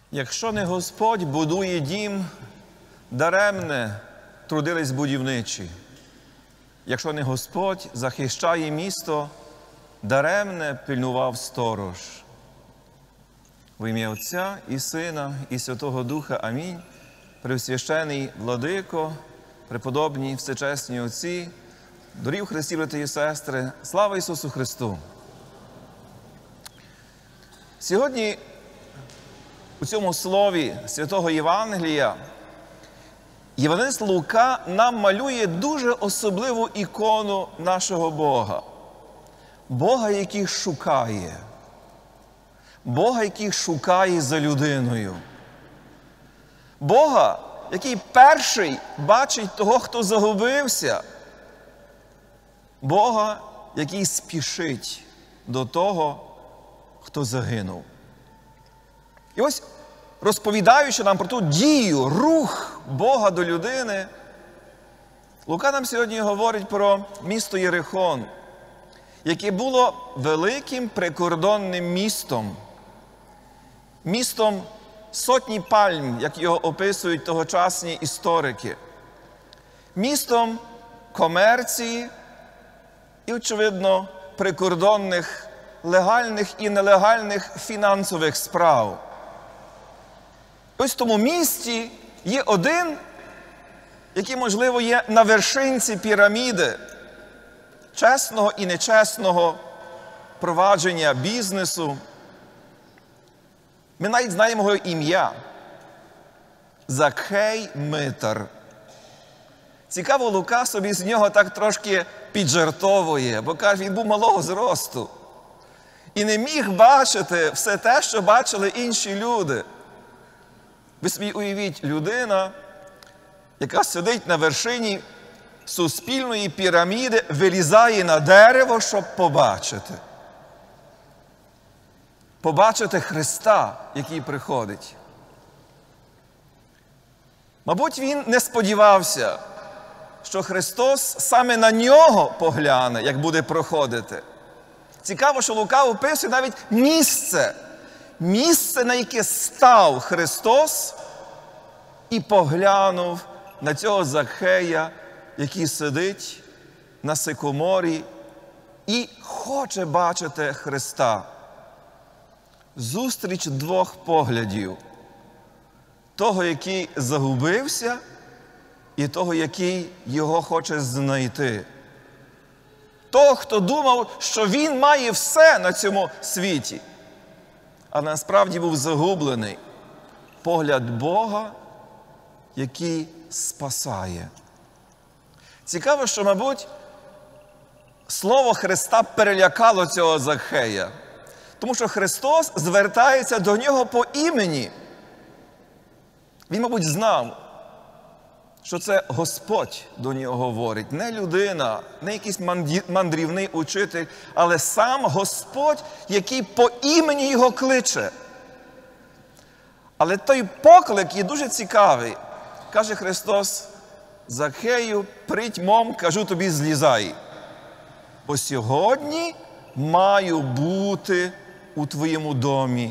Якщо не Господь будує дім, даремне трудились будівничі. Якщо не Господь захищає місто, даремне пильнував сторож. В ім'я Отця і Сина, і Святого Духа. Амінь. Пресвящений Владико, преподобні всечесні отці, дорогі в Христі, брати і сестри, слава Ісусу Христу! Сьогодні у цьому слові Святого Євангелія євангелист Лука нам малює дуже особливу ікону нашого Бога. Бога, який шукає. Бога, який шукає за людиною. Бога, який перший бачить того, хто загубився. Бога, який спішить до того, хто загинув. І ось, розповідаючи нам про ту дію, рух Бога до людини, Лука нам сьогодні говорить про місто Єрихон, яке було великим прикордонним містом. Містом сотні пальм, як його описують тогочасні історики. Містом комерції і, очевидно, прикордонних легальних і нелегальних фінансових справ. Ось в тому місті є один, який, можливо, є на вершинці піраміди чесного і нечесного провадження бізнесу. Ми навіть знаємо його ім'я – Закхей Митар. Цікаво, Лука собі з нього так трошки піджартовує, бо каже, він був малого зросту і не міг бачити все те, що бачили інші люди. Ви собі уявіть, людина, яка сидить на вершині суспільної піраміди, вилізає на дерево, щоб побачити. Побачити Христа, який приходить. Мабуть, він не сподівався, що Христос саме на нього погляне, як буде проходити. Цікаво, що Лука описує навіть місце, на яке став Христос і поглянув на цього Закхея, який сидить на сикоморі і хоче бачити Христа. Зустріч двох поглядів. Того, який загубився, і того, який його хоче знайти. Того, хто думав, що він має все на цьому світі, а насправді був загублений. Погляд Бога, який спасає. Цікаво, що, мабуть, слово Христа перелякало цього Закхея. Тому що Христос звертається до нього по імені. Він, мабуть, знав, що це Господь до нього говорить. Не людина, не якийсь мандрівний учитель, але сам Господь, який по імені його кличе. Але той поклик є дуже цікавий. Каже Христос: Закхею, притьмом, кажу тобі, злізай. Бо сьогодні маю бути у твоєму домі.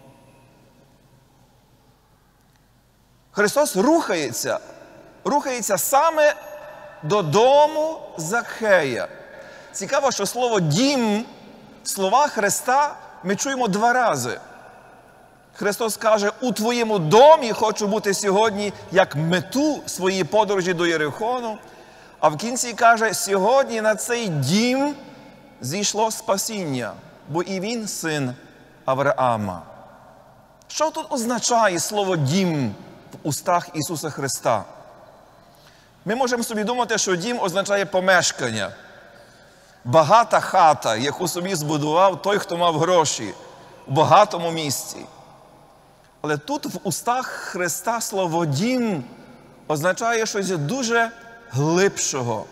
Христос рухається саме додому Закхея. Цікаво, що слово «дім» в словах Христа ми чуємо два рази. Христос каже: у твоєму домі хочу бути сьогодні як мету своєї подорожі до Єрихону. А в кінці каже: сьогодні на цей дім зійшло спасіння, бо і він син Авраама. Що тут означає слово «дім» в устах Ісуса Христа? Ми можемо собі думати, що дім означає помешкання. Багата хата, яку собі збудував той, хто мав гроші, в багатому місці. Але тут в устах Христа слово «дім» означає щось дуже глибшого.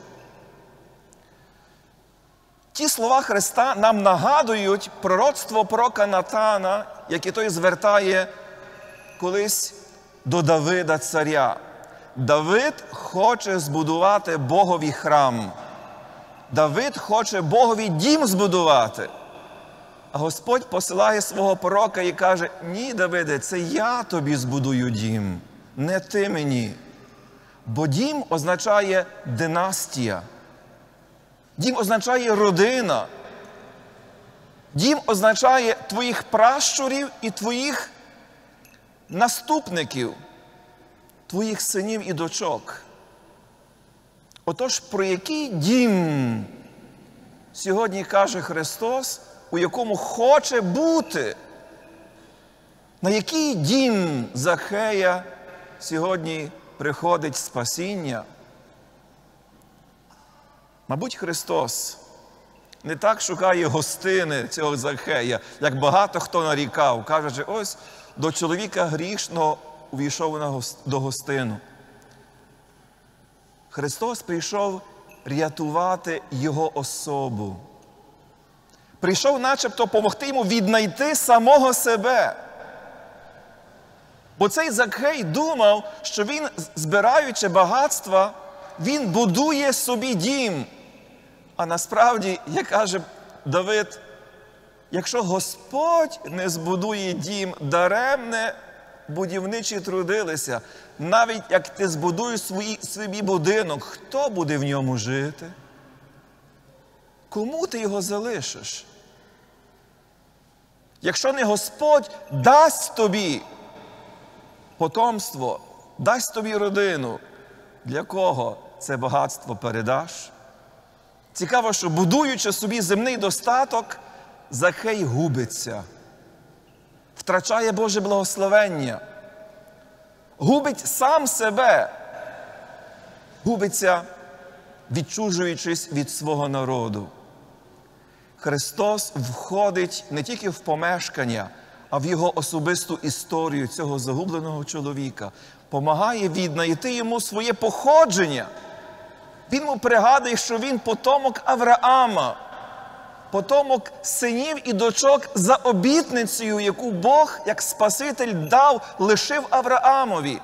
Ті слова Христа нам нагадують пророцтво пророка Натана, яке той звертає колись до Давида царя. Давид хоче збудувати Богові храм. Давид хоче Богові дім збудувати. А Господь посилає свого пророка і каже: ні, Давиде, це я тобі збудую дім, не ти мені. Бо дім означає династія. Дім означає родина. Дім означає твоїх пращурів і твоїх наступників, твоїх синів і дочок. Отож, про який дім сьогодні каже Христос, у якому хоче бути? На який дім Захея сьогодні приходить спасіння? Мабуть, Христос не так шукає гостини цього Захея, як багато хто нарікав, кажучи: ось до чоловіка грішного увійшов до гостину. Христос прийшов рятувати його особу. Прийшов начебто допомогти йому віднайти самого себе. Бо цей Захей думав, що він, збираючи багатства, він будує собі дім. А насправді, як каже Давид, якщо Господь не збудує дім, даремне будівничі трудилися. Навіть як ти збудуєш свій будинок, хто буде в ньому жити? Кому ти його залишиш? Якщо не Господь дасть тобі потомство, дасть тобі родину, для кого це багатство передаш? Цікаво, що будуючи собі земний достаток, Захей губиться, втрачає Боже благословення, губить сам себе, губиться, відчужуючись від свого народу. Христос входить не тільки в помешкання, а в його особисту історію цього загубленого чоловіка, помагає віднайти йому своє походження. Він йому пригадує, що він потомок Авраама, потомок синів і дочок за обітницею, яку Бог, як Спаситель, дав, лишив Авраамові.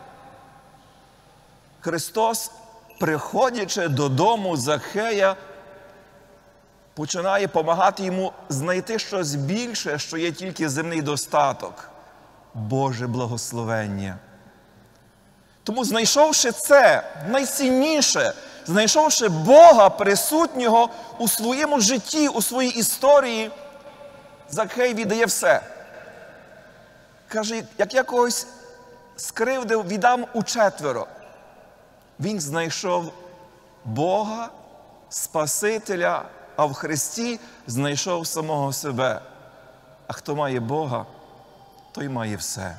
Христос, приходячи додому Захея, починає допомагати йому знайти щось більше, що є тільки земний достаток – Боже благословення. Тому, знайшовши це, найцінніше, знайшовши Бога присутнього у своєму житті, у своїй історії, Захей віддає все. Каже: як я когось скривдив, віддам учетверо. Він знайшов Бога, Спасителя, а в Христі знайшов самого себе. А хто має Бога, той має все.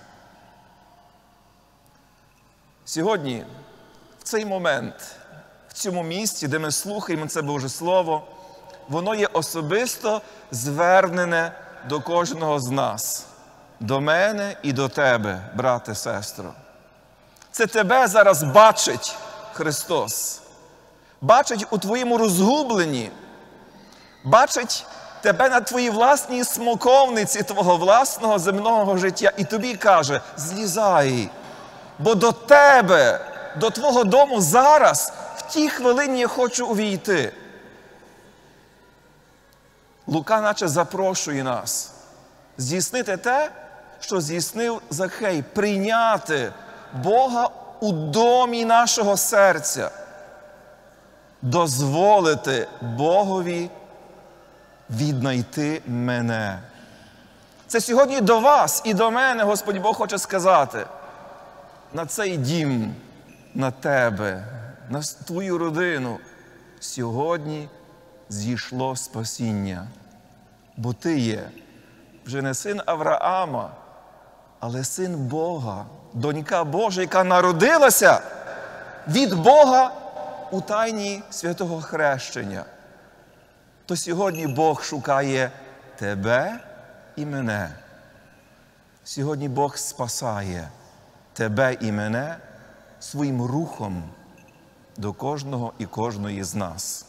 Сьогодні, в цей момент, в цьому місці, де ми слухаємо це Боже Слово, воно є особисто звернене до кожного з нас, до мене і до тебе, брате, сестро. Це тебе зараз бачить Христос, бачить у твоєму розгубленні, бачить тебе на твоїй власній смоковниці твого власного земного життя і тобі каже: злізай, бо до тебе, до твого дому зараз, в тій хвилині я хочу увійти. Лука наче запрошує нас здійснити те, що здійснив Захей, прийняти Бога у домі нашого серця, дозволити Богові віднайти мене. Це сьогодні до вас і до мене Господь Бог хоче сказати: на цей дім, на тебе, на твою родину сьогодні зійшло спасіння. Бо ти є вже не син Авраама, але син Бога, донька Божа, яка народилася від Бога у тайні святого хрещення. То сьогодні Бог шукає тебе і мене. Сьогодні Бог спасає тебе і мене своїм рухом до кожного і кожної з нас.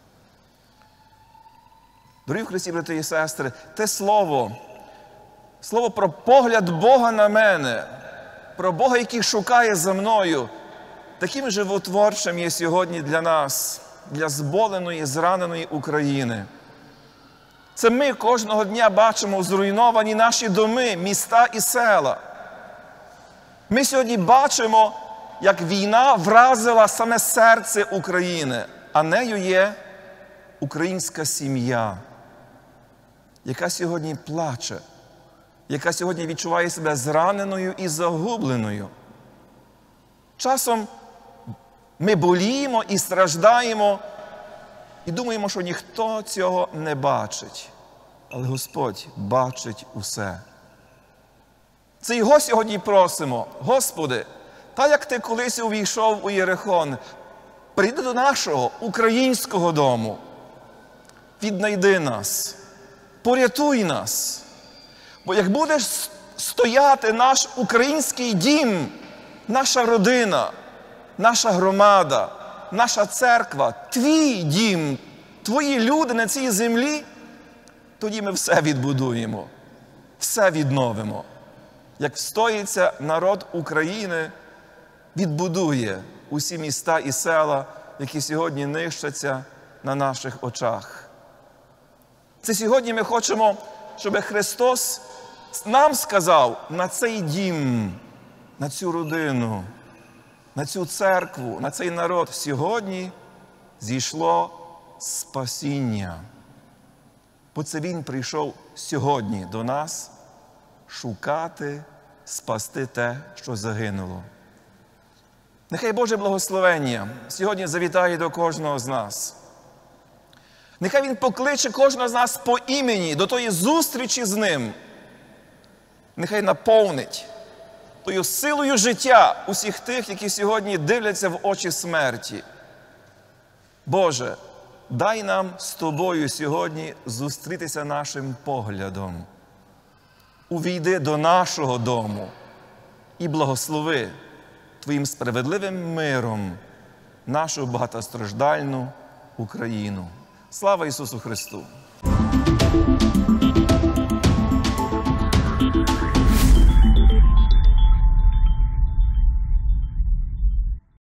Дорогі в Христі, брати і сестри, те слово про погляд Бога на мене, про Бога, який шукає за мною, таким животворчим є сьогодні для нас, для зболеної, зраненої України. Це ми кожного дня бачимо зруйновані наші доми, міста і села. Ми сьогодні бачимо, як війна вразила саме серце України, а нею є українська сім'я, яка сьогодні плаче, яка сьогодні відчуває себе зраненою і загубленою. Часом ми боліємо і страждаємо, і думаємо, що ніхто цього не бачить. Але Господь бачить усе. Це Його сьогодні просимо. Господи, так як Ти колись увійшов у Єрихон, прийди до нашого українського дому. Віднайди нас. Порятуй нас. Бо як будеш стояти наш український дім, наша родина, наша громада, наша церква, Твій дім, Твої люди на цій землі, тоді ми все відбудуємо, все відновимо. Як встоїться народ України, відбудує усі міста і села, які сьогодні нищаться на наших очах. Це сьогодні ми хочемо, щоб Христос нам сказав на цей дім, на цю родину, на цю церкву, на цей народ сьогодні зійшло спасіння. Бо це Він прийшов сьогодні до нас шукати, спасти те, що загинуло. Нехай Боже благословення сьогодні завітає до кожного з нас. Нехай Він покличе кожного з нас по імені до тої зустрічі з Ним. Нехай наповнить тою силою життя усіх тих, які сьогодні дивляться в очі смерті. Боже, дай нам з Тобою сьогодні зустрітися нашим поглядом. Увійди до нашого дому і благослови Твоїм справедливим миром нашу багатостраждальну Україну. Слава Ісусу Христу!